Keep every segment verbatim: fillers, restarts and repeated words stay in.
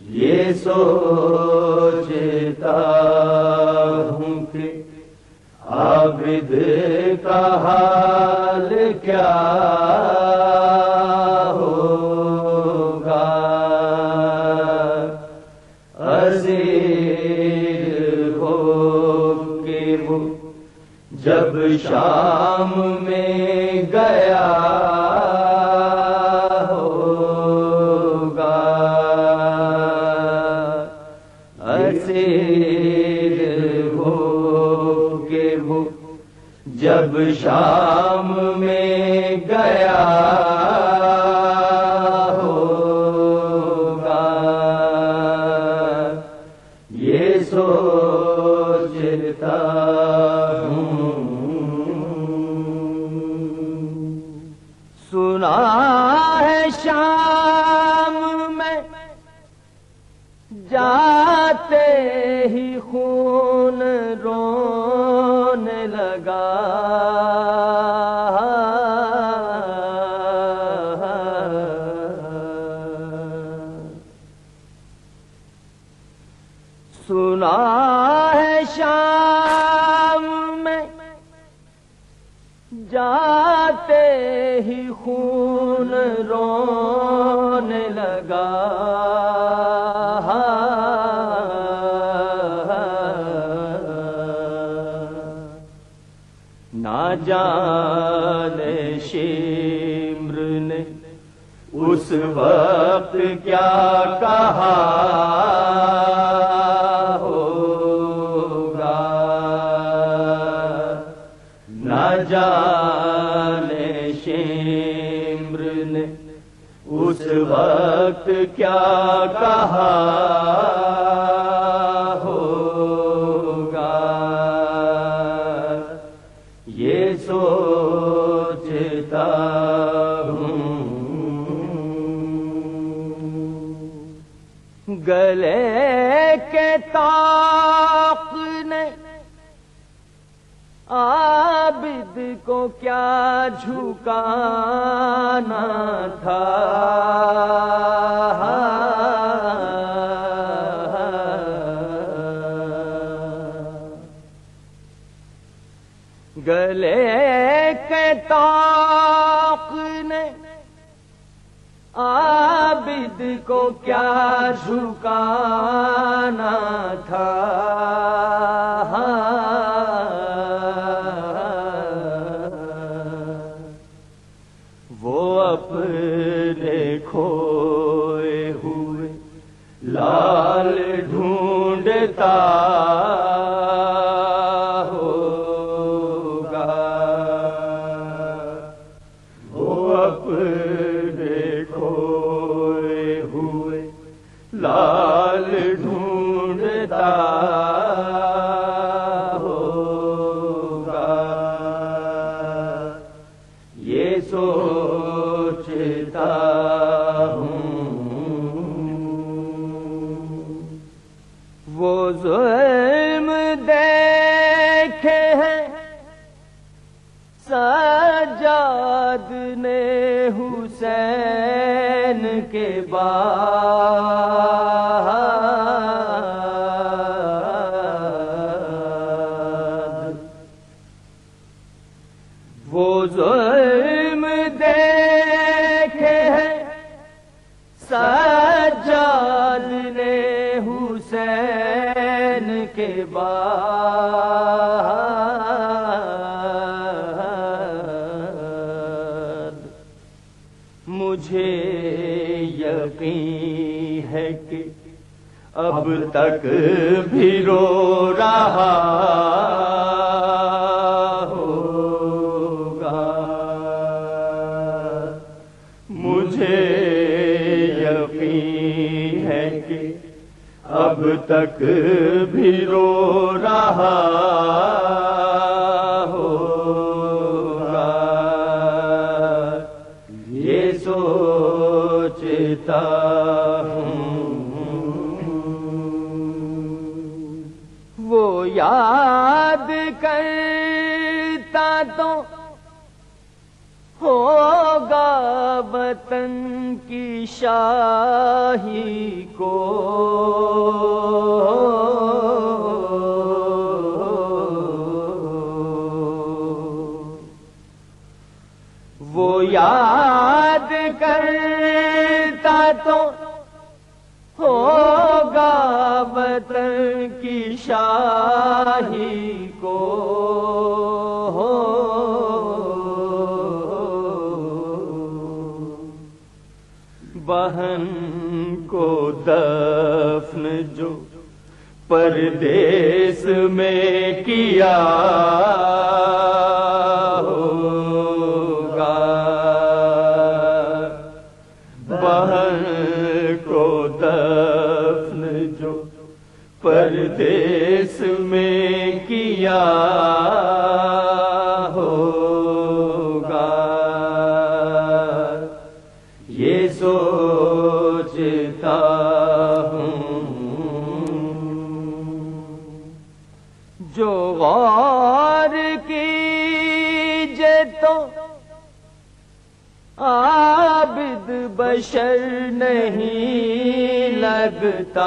یہ سوچتا ہوں کہ عابد کا حال کیا ہوگا، اسیر ہو کے وہ جب شام میں گیا ہوگا، اسیر ہو کے وہ جب شام میں گیا ہوگا، یہ سوچتا ہوں۔ سنا ہے شام میں جاتے ہی خون رونے لگا، سنا ہے شام میں جاتے ہی خون رونے لگا، نہ جانے شمر نے اس وقت کیا کہا ہوگا، نہ جانے شمر نے اس وقت کیا کہا ہوگا، یہ سوچتا ہوں۔ گلے کے طاق نے عابد کو کیا جھکانا تھا، گلے کے طاق نے عابد کو کیا جھکانا تھا، وہ اپنے کھوئے ہوئے لال ڈھونڈتا ہوگا، وہ اپنے کھوئے ہوئے لال ڈھونڈتا ہوگا، یہ سوچتا ہوں۔ وہ ظلم دیکھے ہیں سجاد نے حسین کے بعد، وہ ظلم دیکھے ہیں سجاد نے حسین کے بعد، مجھے یقین ہے کہ اب تک بھی رو رہا ہوگا، مجھے یقین ہے کہ اب تک بھی رو رہا ہوگا، یہ سوچتا ہوں۔ وہ یاد کرتا تو ہوگا وطن کی شاہی کو وہ یاد کرتا تو ہوگا وطن کی شاہی کو، بہن کو دفن جو پردیس میں کیا ہوگا، بہن کو دفن جو پردیس میں کیا ہوگا، یہ سوچتا ہوں جو غور کیجے تو عابد بشر نہیں لگتا،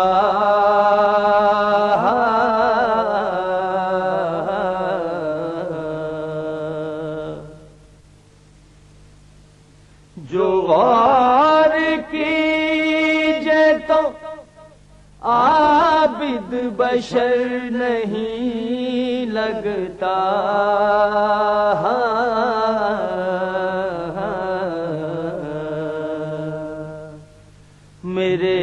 جو غور کیجے تو عابد بشر نہیں لگتا، میرے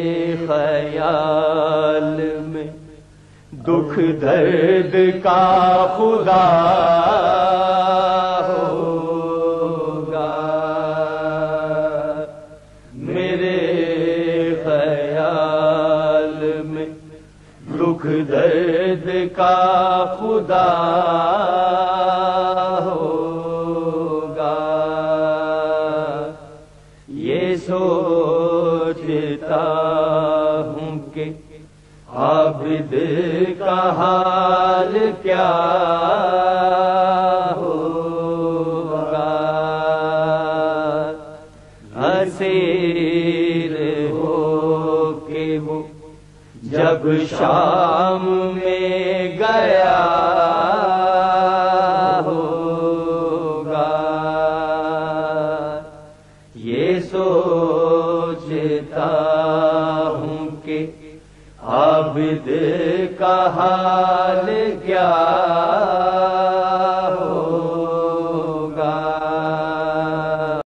خیال میں دکھ درد کا خدا ہوگا، میرے خیال میں دکھ درد کا خدا ہوگا، یہ سوچتا ہوں کہ عابد کا حال کیا ہوگا، اسیر ہو کے وہ جب شام میں گیا ہوگا، یہ سوچتا ہوں کہ عابد کا حال کیا